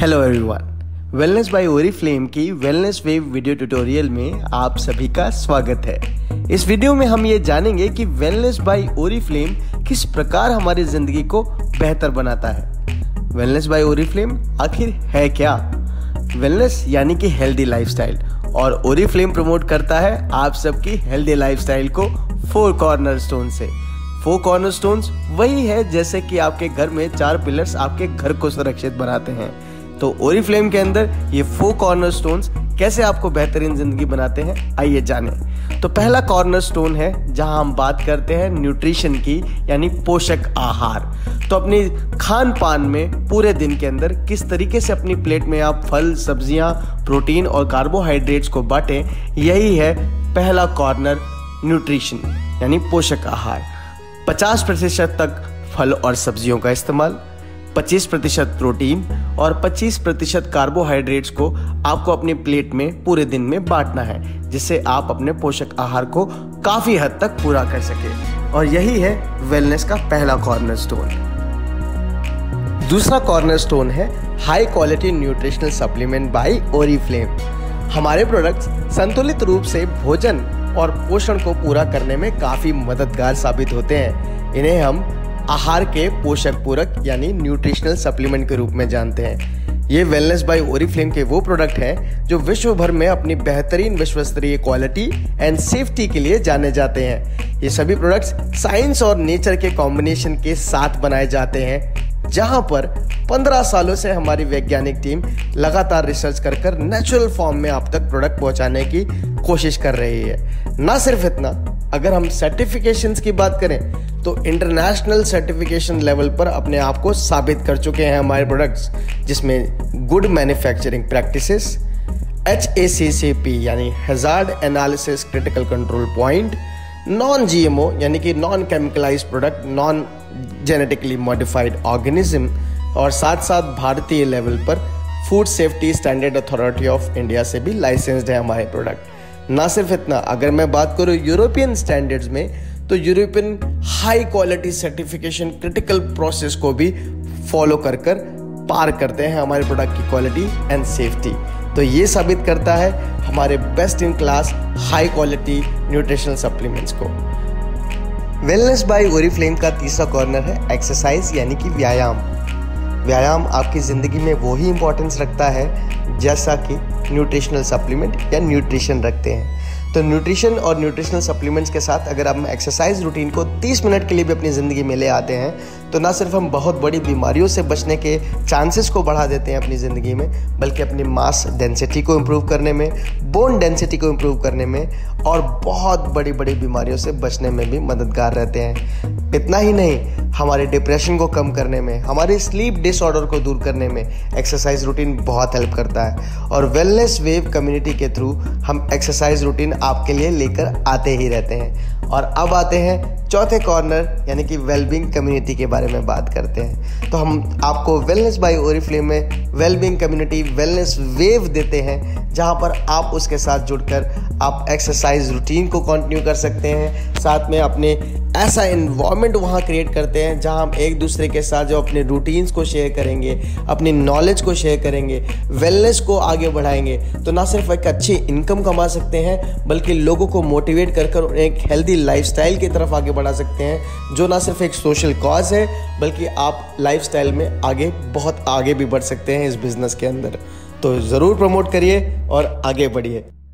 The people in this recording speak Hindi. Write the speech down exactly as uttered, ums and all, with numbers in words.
Hello everyone, wellness by Oriflame की वेलनेस वेव वीडियो ट्यूटोरियल में आप सभी का स्वागत है। इस वीडियो में हम ये जानेंगे कि वेलनेस बाय ओरिफ्लेम किस प्रकार हमारी जिंदगी को बेहतर बनाता है। वेलनेस बाय ओरिफ्लेम आखिर है क्या? वेलनेस यानी कि हेल्दी लाइफस्टाइल, और ओरिफ्लेम प्रमोट करता है आप सबकी हेल्दी लाइफस्टाइल को फोर कॉर्नरस्टोन से। फोर कॉर्नरस्टोन्स वही है जैसे कि आपके घर में चार पिलर्स आपके घर को सुरक्षित बनाते हैं। तो ओरिफ्लेम के अंदर ये फोर कॉर्नरस्टोन्स कैसे आपको बेहतरीन जिंदगी बनाते हैं, आइए जानें। तो पहला कॉर्नरस्टोन है जहां हम बात करते हैं न्यूट्रिशन की, यानी पोषक आहार। तो अपनी खान पान में पूरे दिन के अंदर किस तरीके से अपनी प्लेट में आप फल, सब्जियां, प्रोटीन और कार्बोहाइड्रेट्स को बांटें, यही है पहला कॉर्नर, न्यूट्रिशन यानी पोषक आहार। पचास प्रतिशत तक फल और सब्जियों का इस्तेमाल, पच्चीस प्रतिशत प्रोटीन और पच्चीस प्रतिशत कार्बोहाइड्रेट्स को आपको अपनी प्लेट में पूरे दिन में बांटना है, जिससे आप अपने पोषक आहार को काफी हद तक पूरा कर सके। और यही है वेलनेस का पहला कॉर्नरस्टोन। दूसरा कॉर्नरस्टोन है high quality nutritional supplement by Oriflame. हमारे प्रोडक्ट्स संतुलित रूप से भोजन और पोषण को पूरा करने में काफी मददगार साबित होते हैं। इन्हें हम आहार के पोषक पूरक यानी न्यूट्रिशनल सप्लीमेंट के रूप में जानते हैं। ये वेलनेस बाय ओरिफ्लेम के वो प्रोडक्ट हैं जो विश्व भर में अपनी बेहतरीन विश्वस्तरीय क्वालिटी एंड सेफ्टी के लिए जाने जाते हैं। ये सभी प्रोडक्ट्स साइंस और नेचर के कॉम्बिनेशन के साथ बनाए जाते हैं, जहां पर पंद्रह सालों से हमारी वैज्ञानिक टीम लगातार रिसर्च कर कर नेचुरल फॉर्म में आप तक प्रोडक्ट पहुंचाने की कोशिश कर रही है। ना सिर्फ इतना, अगर हम सर्टिफिकेशंस की बात करें तो इंटरनेशनल सर्टिफिकेशन लेवल पर अपने आप को साबित कर चुके हैं हमारे प्रोडक्ट्स, जिसमें good manufacturing practices, H A C C P यानी hazard analysis critical control point, non G M O यानी कि non chemicalised product, non genetically modified organism, और साथ साथ भारतीय लेवल पर food safety standard authority of India से भी लाइसेंस्ड है हमारे प्रोडक्ट। ना सिर्फ इतना, अगर मैं बात करूँ यूरोपियन स्टैंडर्ड्स में, तो European high quality certification critical process को भी फॉलो कर कर पार करते हैं हमारे प्रोडक्ट की क्वालिटी एंड सेफ्टी। तो ये साबित करता है हमारे best in class high quality nutritional supplements को। वेलनेस बाय ओरिफ्लेम का तीसरा कॉर्नर है एक्सरसाइज यानी कि व्यायाम। व्यायाम आपकी ज़िंदगी में वो ही इंपॉर्टेंस रखता है जैसा कि न्यूट्रिशनल सप्लीमेंट या न्यूट्रिशन रखते हैं। तो न्यूट्रिशन और न्यूट्रिशनल सप्लीमेंट्स के साथ अगर हम एक्सरसाइज रूटीन को तीस मिनट के लिए भी अपनी ज़िंदगी में ले आते हैं, तो ना सिर्फ हम बहुत बड़ी बीमारियों से बचने के चांसेस को बढ़ा देते हैं अपनी ज़िंदगी में, बल्कि अपनी मास डेंसिटी को इम्प्रूव करने में, बोन डेंसिटी को इम्प्रूव करने में और बहुत बड़ी बड़ी बीमारियों से बचने में भी मददगार रहते हैं। इतना ही नहीं, हमारे डिप्रेशन को कम करने में, हमारे स्लीप डिसऑर्डर को दूर करने में एक्सरसाइज रूटीन बहुत हेल्प करता है। और वेलनेस वेव कम्युनिटी के थ्रू हम एक्सरसाइज रूटीन आपके लिए लेकर आते ही रहते हैं। और अब आते हैं चौथे कॉर्नर यानी कि वेलबींग कम्युनिटी के बारे में बात करते हैं। तो हम आपको वेलनेस बाय ओरिफ्लेम में वेलबींग कम्युनिटी वेलनेस वेव देते हैं, जहां पर आप उसके साथ जुड़कर आप एक्सरसाइज रूटीन को कंटिन्यू कर सकते हैं। साथ में अपने ऐसा इन्वायरमेंट वहाँ क्रिएट करते हैं जहाँ हम एक दूसरे के साथ जो अपने रूटीन्स को शेयर करेंगे, अपनी नॉलेज को शेयर करेंगे, वेलनेस को आगे बढ़ाएंगे, तो ना सिर्फ एक अच्छी इनकम कमा सकते हैं, बल्कि लोगों को मोटिवेट कर कर एक हेल्दी लाइफस्टाइल की तरफ आगे बढ़ा सकते हैं, जो ना सिर्फ एक सोशल कॉज है, बल्कि आप लाइफस्टाइल में आगे बहुत आगे भी बढ़ सकते हैं इस बिजनेस के अंदर। तो ज़रूर प्रमोट करिए और आगे बढ़िए।